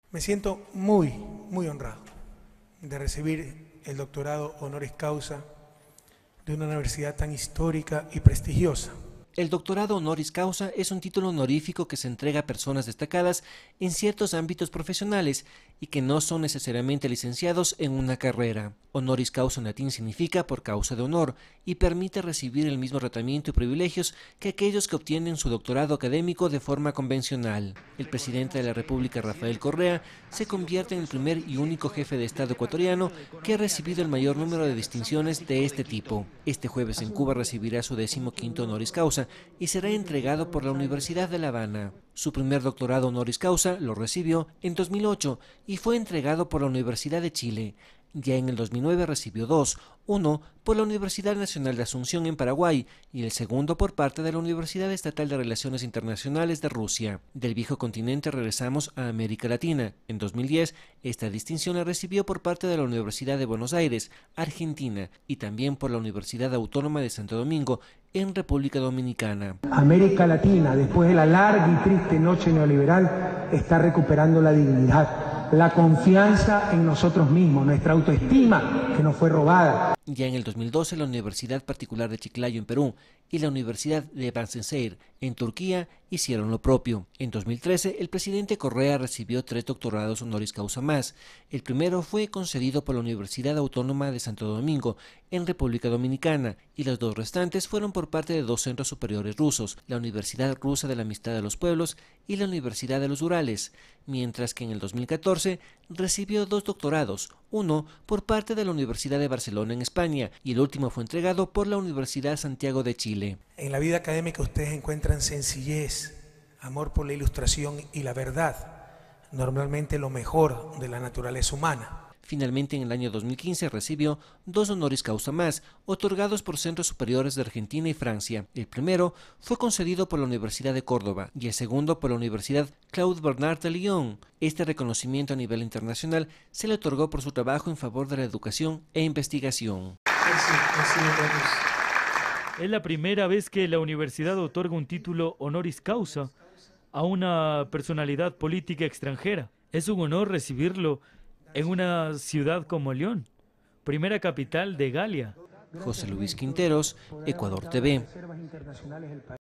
Me siento muy honrado de recibir el doctorado honoris causa de una universidad tan histórica y prestigiosa. El doctorado honoris causa es un título honorífico que se entrega a personas destacadas en ciertos ámbitos profesionales y que no son necesariamente licenciados en una carrera. Honoris causa en latín significa por causa de honor y permite recibir el mismo tratamiento y privilegios que aquellos que obtienen su doctorado académico de forma convencional. El presidente de la República, Rafael Correa, se convierte en el primer y único jefe de Estado ecuatoriano que ha recibido el mayor número de distinciones de este tipo. Este jueves en Cuba recibirá su 15º honoris causa y será entregado por la Universidad de La Habana. Su primer doctorado honoris causa lo recibió en 2008 y fue entregado por la Universidad de Chile. Ya en el 2009 recibió dos, uno por la Universidad Nacional de Asunción en Paraguay y el segundo por parte de la Universidad Estatal de Relaciones Internacionales de Rusia. Del viejo continente regresamos a América Latina. En 2010, esta distinción la recibió por parte de la Universidad de Buenos Aires, Argentina, y también por la Universidad Autónoma de Santo Domingo, en República Dominicana. América Latina, después de la larga y triste noche neoliberal, está recuperando la dignidad, la confianza en nosotros mismos, nuestra autoestima que nos fue robada. Ya en el 2012, la Universidad Particular de Chiclayo en Perú y la Universidad de Bansenseir en Turquía hicieron lo propio. En 2013, el presidente Correa recibió 3 doctorados honoris causa más. El primero fue concedido por la Universidad Autónoma de Santo Domingo en República Dominicana y los 2 restantes fueron por parte de 2 centros superiores rusos, la Universidad Rusa de la Amistad de los Pueblos y la Universidad de los Urales, mientras que en el 2014 recibió 2 doctorados, uno por parte de la Universidad de Barcelona en España y el último fue entregado por la Universidad Santiago de Chile. En la vida académica ustedes encuentran sencillez, amor por la ilustración y la verdad, normalmente lo mejor de la naturaleza humana. Finalmente, en el año 2015 recibió 2 honoris causa más, otorgados por centros superiores de Argentina y Francia. El primero fue concedido por la Universidad de Córdoba y el segundo por la Universidad Claude Bernard de Lyon. Este reconocimiento a nivel internacional se le otorgó por su trabajo en favor de la educación e investigación. Es la primera vez que la universidad otorga un título honoris causa a una personalidad política extranjera. Es un honor recibirlo en una ciudad como León, primera capital de Galia. José Luis Quinteros, Ecuador TV.